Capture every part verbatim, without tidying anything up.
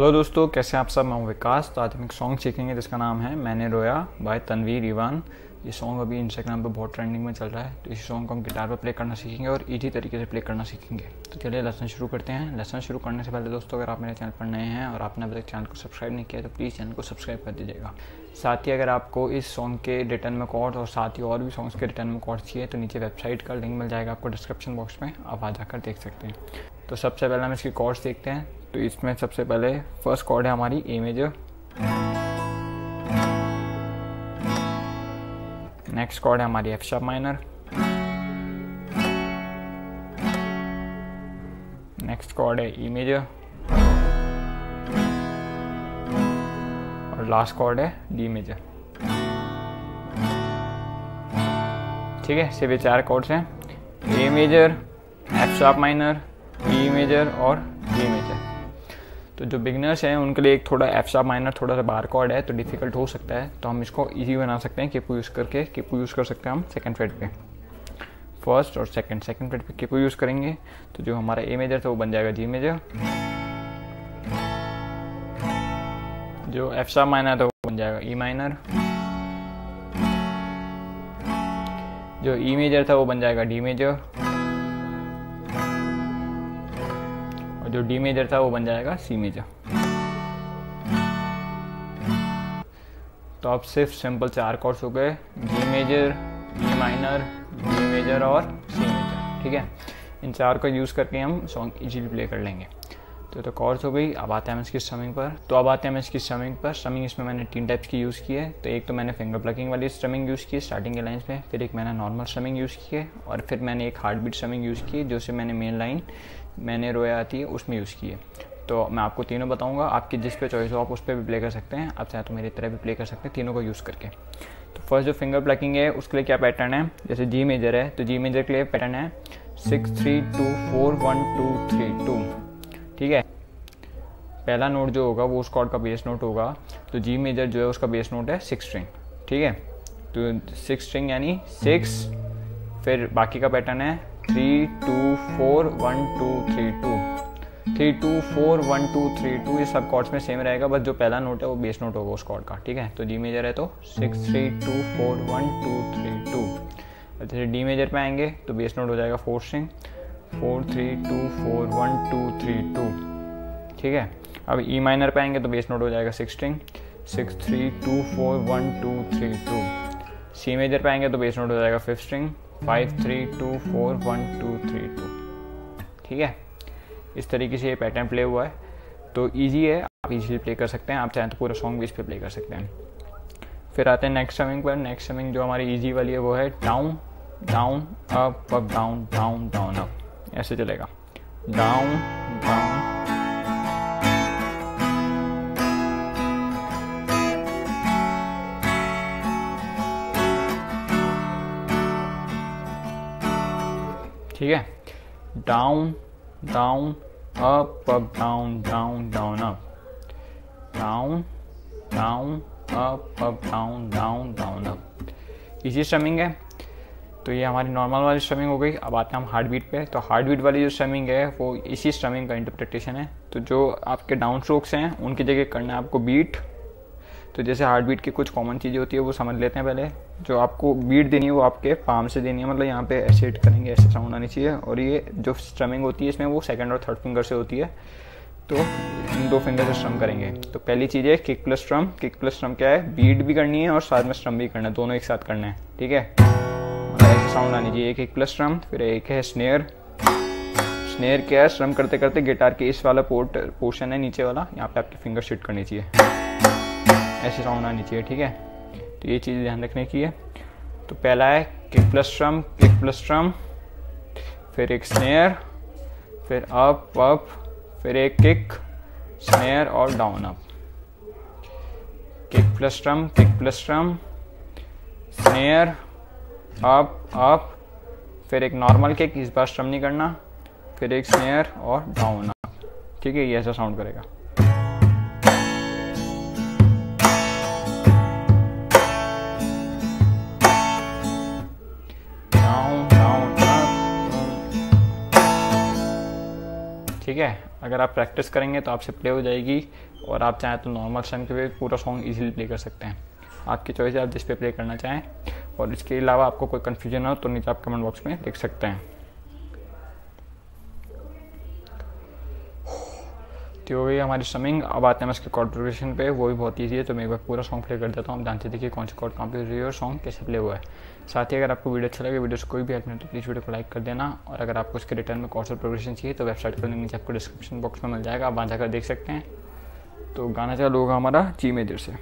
Hello दोस्तों, कैसे आप सब। मैं हूं विकास। तो आज हम एक सॉन्ग सीखेंगे जिसका नाम है मैंने रोया बाय तनवीर इवान। ये सॉन्ग अभी इंस्टाग्राम पे बहुत ट्रेंडिंग में चल रहा है। तो इस सॉन्ग को हम गिटार पर प्ले करना सीखेंगे और इजी तरीके से प्ले करना सीखेंगे। तो चलिए लेसन शुरू करते हैं। लेसन शुरू करने से पहले दोस्तों, अगर आप मेरे चैनल पर नए हैं और आपने अभी तक चैनल को सब्सक्राइब नहीं किया तो प्लीज़ चैनल को सब्सक्राइब कर दीजिएगा। साथ ही अगर आपको इस सॉन्ग के रिटर्न में कॉर्ड और साथ ही और भी सॉन्ग्स के रिटर्न में कॉर्ड चाहिए तो नीचे वेबसाइट का लिंक मिल जाएगा आपको डिस्क्रिप्शन बॉक्स में, आप आ जाकर देख सकते हैं। तो सबसे पहले हम इसकी कॉर्ड्स देखते हैं। तो इसमें सबसे पहले फर्स्ट कॉर्ड है हमारी ए मेजर, नेक्स्ट कॉर्ड है हमारी F sharp minor, next chord है ई मेजर और लास्ट कॉर्ड है डी मेजर। ठीक है, सिर्फ ये चार कॉर्ड्स हैं, A major, F sharp minor, E major और डी मेजर। तो जो बिगनर्स हैं उनके लिए एक थोड़ा एफ शार्प माइनर थोड़ा सा बार कॉर्ड है तो डिफिकल्ट हो सकता है। तो हम इसको इजी बना सकते हैं किपू यूज़ करके। किपू यूज़ कर सकते हैं हम सेकंड फ्रेट पे, फर्स्ट और सेकंड सेकंड फ्रेट पे किपू यूज़ करेंगे तो जो हमारा ए मेजर था वो बन जाएगा जी मेजर, जो एफ शार्प माइनर था वो बन जाएगा ई माइनर, जो ई मेजर था वो बन जाएगा डी मेजर और जो डी मेजर था वो बन जाएगा सी मेजर। तो अब सिर्फ सिंपल चार कॉर्ड्स हो गए, G major, E minor, D major और सी मेजर। ठीक है, इन चार को यूज़ करके हम सॉन्ग इजीली प्ले कर लेंगे। तो तो कॉर्ड्स हो गई। अब आते हैं हम इसकी स्ट्रमिंग पर। तो अब आते हैं हम इसकी स्ट्रमिंग पर। स्ट्रमिंग इसमें मैंने तीन टाइप्स की यूज़ की है। तो एक तो मैंने फिंगर प्लकिंग वाली स्ट्रमिंग यूज़ की स्टार्टिंग के लाइन्स में, फिर एक मैंने नॉर्मल स्ट्रमिंग यूज़ की है और फिर मैंने एक हार्ट बीट स्ट्रमिंग यूज़ की जो से मैंने मेन लाइन मैंने रोया आती है उसमें यूज़ की है। तो मैं आपको तीनों बताऊंगा, आपकी जिस पे चॉइस हो आप उस पर भी प्ले कर सकते हैं, आप चाहे तो मेरी तरह भी प्ले कर सकते हैं तीनों को यूज़ करके। तो फर्स्ट जो फिंगर प्लकिंग है उसके लिए क्या पैटर्न है, जैसे जी मेजर है तो जी मेजर के लिए पैटर्न है six three two four one two three two. ठीक है, पहला नोट जो होगा वो उस कॉर्ड का बेस नोट होगा। तो जी मेजर जो है उसका बेस नोट है सिक्स स्ट्रिंग। ठीक है, तो सिक्स स्ट्रिंग यानी सिक्स, फिर बाकी का पैटर्न है three two four one two three two, three two four one two three two. ये सब कॉर्ड्स में सेम रहेगा, बस जो पहला नोट है वो बेस नोट होगा उस कॉर्ड का। ठीक है, तो जी मेजर है तो six three two four one two three two. जैसे डी मेजर पे आएंगे तो बेस नोट हो जाएगा four string, four three two four one two three two. ठीक है, अब ई माइनर पे आएंगे तो बेस नोट हो जाएगा six string, six three two four one two three two. C major पे आएंगे तो बेस नोट हो जाएगा fifth string, five three two four one two three two. ठीक है, इस तरीके से ये पैटर्न प्ले हुआ है। तो इजी है, आप इजीली प्ले कर सकते हैं। आप चाहें तो पूरा सॉन्ग भी इस पर प्ले कर सकते हैं। फिर आते हैं नेक्स्ट स्ट्रमिंग पर। नेक्स्ट स्ट्रमिंग जो हमारी इजी वाली है वो है down down up up down down down up, ऐसे चलेगा डाउन डाउन। ठीक है, down down up up down down down up, down down up up down down down up. इसी स्ट्रमिंग है। तो ये हमारी नॉर्मल वाली स्ट्रमिंग हो गई। अब आते हैं हम हार्ट बीट पे। तो हार्ट बीट वाली जो स्ट्रमिंग है वो इसी स्ट्रमिंग का इंटरप्रिटेशन है। तो जो आपके डाउन स्ट्रोक्स हैं उनकी जगह करना है आपको बीट। तो जैसे हार्ट बीट की कुछ कॉमन चीज़ें होती है वो समझ लेते हैं पहले। जो आपको बीट देनी है वो आपके पाम से देनी है, मतलब यहाँ पे ऐसे हिट करेंगे, ऐसे साउंड आनी चाहिए। और ये जो स्ट्रमिंग होती है इसमें वो सेकंड और थर्ड फिंगर से होती है। तो इन दो फिंगर से स्ट्रम करेंगे। तो पहली चीज़ है kick plus strum. Kick plus strum क्या है, बीट भी करनी है और साथ में स्ट्रम भी करना है, दोनों एक साथ करना है। ठीक है, ऐसे साउंड आनी चाहिए, किक प्लस स्ट्रम। फिर एक है स्नेयर। स्नेयर क्या है, स्ट्रम करते करते गिटार के इस वाला पोर्ट पोर्शन है नीचे वाला, यहाँ पे आपकी फिंगर शिट करनी चाहिए, ऐसे साउंड आनी चाहिए। ठीक है, तो ये चीज़ ध्यान रखने की है। तो पहला है kick plus strum, kick plus strum, फिर एक स्नेयर, फिर अप अप, फिर एक किक, स्नेयर और down up. Kick plus strum, kick plus strum, snare, up up, फिर एक नॉर्मल किक, इस बार स्ट्रम नहीं करना, फिर एक स्नेयर और डाउन अप। ठीक है, ये ऐसा साउंड करेगा। ठीक है। अगर आप प्रैक्टिस करेंगे तो आपसे प्ले हो जाएगी, और आप चाहें तो नॉर्मल स्ट्रम पे पूरा सॉन्ग इजीली प्ले कर सकते हैं। आपकी चॉइस है, आप जिस पे प्ले करना चाहें। और इसके अलावा आपको कोई कन्फ्यूजन हो तो नीचे आप कमेंट बॉक्स में लिख सकते हैं। तो हो गई हमारी स्ट्रमिंग। अब आते हैं इसके कॉर्ड प्रोग्रेशन पे, वो भी बहुत ईजी है। तो मैं एक बार पूरा सॉन्ग प्ले कर देता हूँ, आप जानते देखिए कौन सी कॉर्ड कहाँ पे हो रही है और सॉन्ग कैसे प्ले हुआ है। साथ ही अगर आपको वीडियो अच्छा लगे, वीडियो से कोई भी हेल्प नहीं तो प्लीज़ वीडियो को लाइक कर देना। और अगर आपको इसके रिटर्न में कॉर्ड प्रोग्रेशन चाहिए तो वेबसाइट का लिंक नीचे आपको डिस्क्रिप्शन बॉक्स में मिल जाएगा, आप वहाँ जाकर देख सकते हैं। तो गाना चालू होगा हमारा जी मेजर से।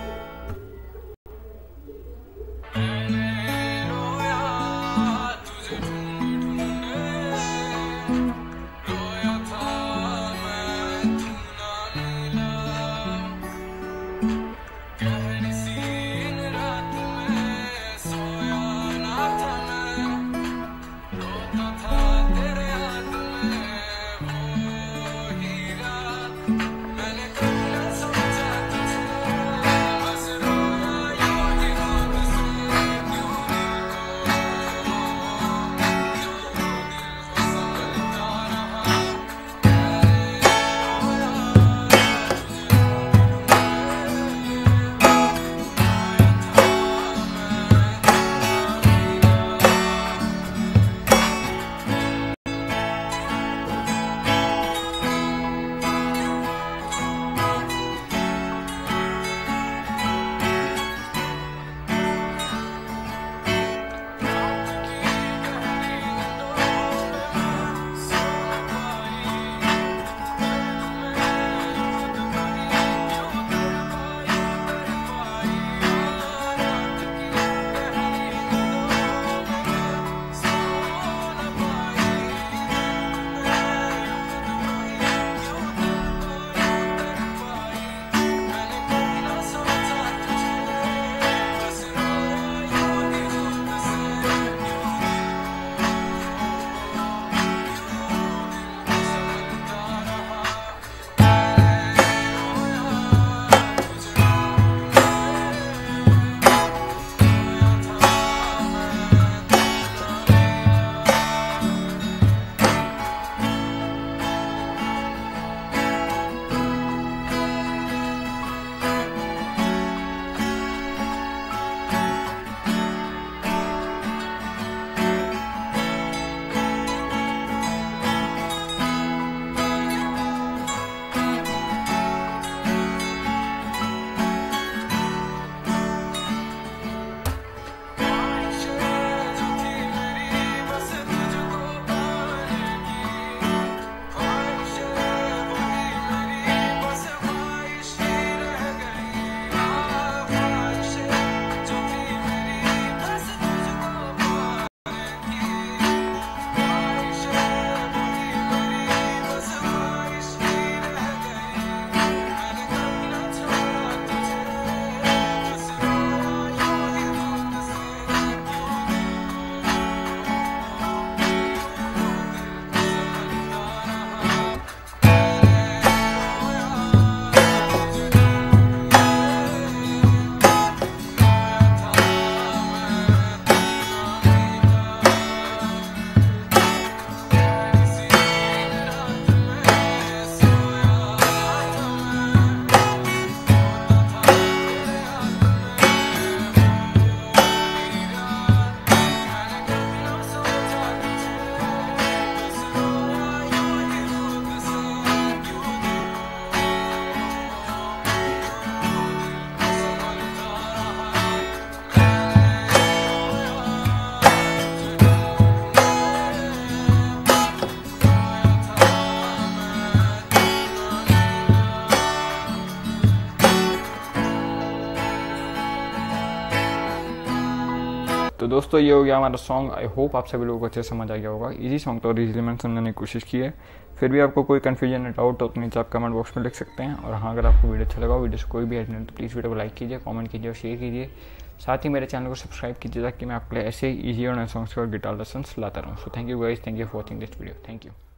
तो दोस्तों ये हो गया हमारा सॉन्ग। आई होप आप सभी लोगों को अच्छे समझ आ गया होगा। इजी सॉन्ग तो इजीली मैंने समझाने की कोशिश की है। फिर भी आपको कोई कन्फ्यूजन या डाउट हो तो नीचे आप कमेंट बॉक्स में लिख सकते हैं। और हाँ, अगर आपको वीडियो अच्छा लगा, वीडियो से कोई भी हेल्प नहीं तो प्लीज़ वीडियो को लाइक कीजिए, कमेंट कीजिए और शेयर कीजिए। साथ ही मेरे चैनल को सब्सक्राइब कीजिए ताकि मैं आपके लिए ऐसे ही ईजी और नए सॉन्ग्स और गिटार लेसन्स लाता रहूँ। So thank you guys, thank you for watching this video, thank you.